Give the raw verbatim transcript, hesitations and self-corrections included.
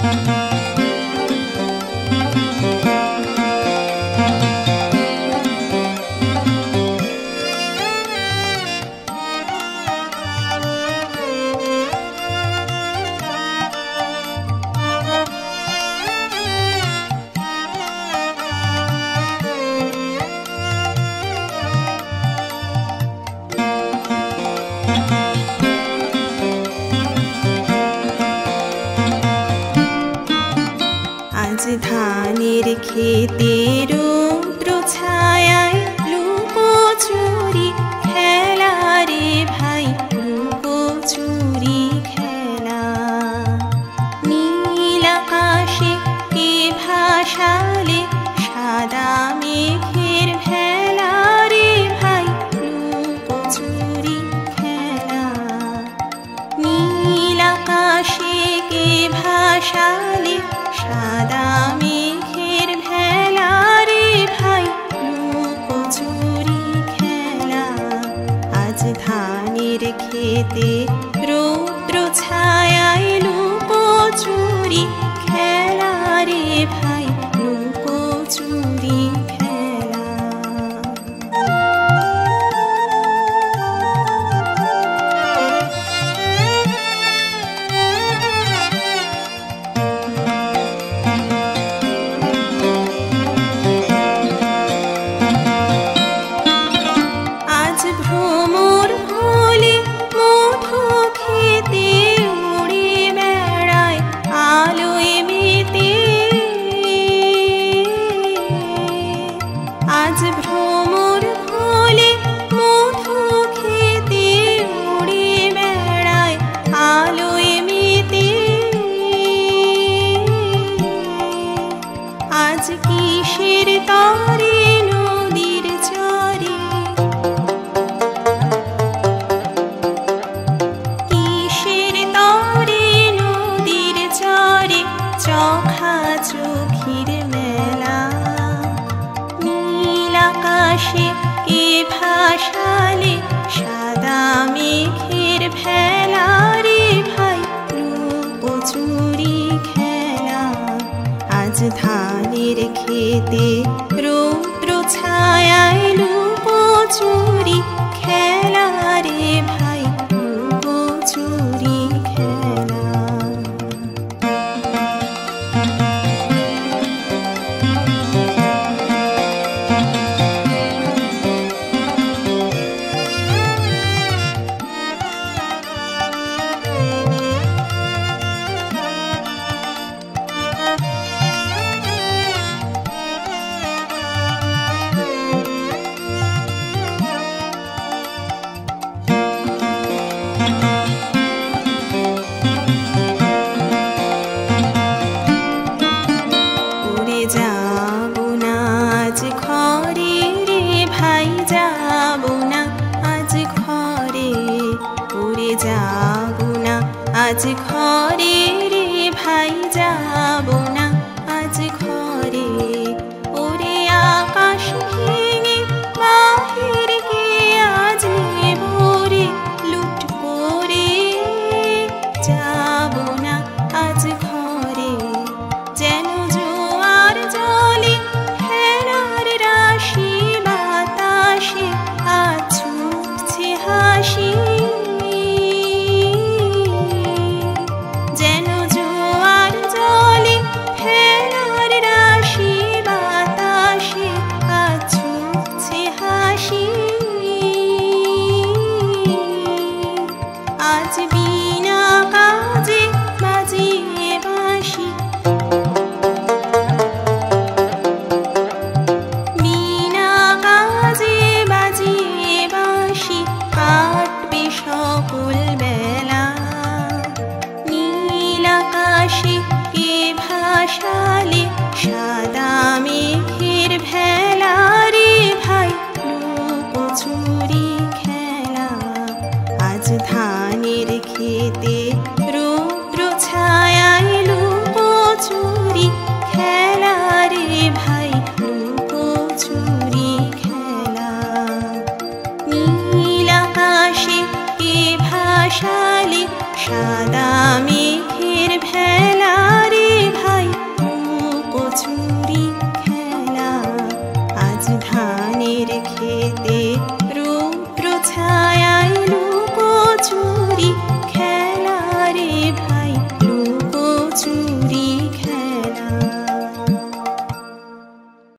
ধানের খেতে রৌদ্র ছায়ায় লুকোচুরি খেলা রে ভাই, লুকোচুরি খেলা। নীল আকাশে কে ভাসালে সাদা মেঘের ভেলা রে ভাই, লুকোচুরি খেলা। নীল আকাশে কে ভাসালে সাদা মেঘের ভেলা রে ভাই, লুকোচুরি খেলা। আজ ধানের খেতে রৌদ্র ছায়ায় লুকোচুরি খেলা রে ভাই, লুকোচুরি খেলা। ভ্রমর ভোলে মধু খেতে উড়ে বেড়ায় আলোয় মেতে। আজ ভ্রমর ভোলে মধু খেতে উড়ে বেড়ায় আলোয় মেতে। আজ কিসের তরে নদীর চরে, চোখা চোখির মেলা। নীল আকাশে কে ভাসালে সাদা মেঘের ভেলা রে ভাই, লুকোচুরি খেলা। আজ ধানের খেতে রৌদ্র ছায়ায় লুকোচুরি খেলা রে ভাই, লুকোচুরি খেলা। যাবো না আজ ঘরে রে ভাই, যাবো না আজ ঘরে। উড়ে যাবো না আজ ঘরে রে ভাই, যাবো না আজ ঘরে। ওরে আকাশ ভেঙে বাহির গিয়ে আজ নেবো রে লুট করে। যাবো না আজ ঘরে, যেন জলে হেরার রাশি বাতাসে আজ ছুটছে হাসি। যেন জোয়ার জলে হেরার রাশি বাতাসে আজ ছুটছে হাসি। আজ বিনা কাজে বাজিয়ে বাঁশি, সকল বেলা। নীল আকাশে কে ভাসালে সাদা মেঘের ভেলা রে ভাই, লুকোচুরি খেলা। আজ ধানের খেতে রৌদ্র ছায়ায় লুকোচুরি খেলা রে ভাই, লুকোচুরি খেলা। নীল আকাশে কে ভাসালে সাদা মেঘ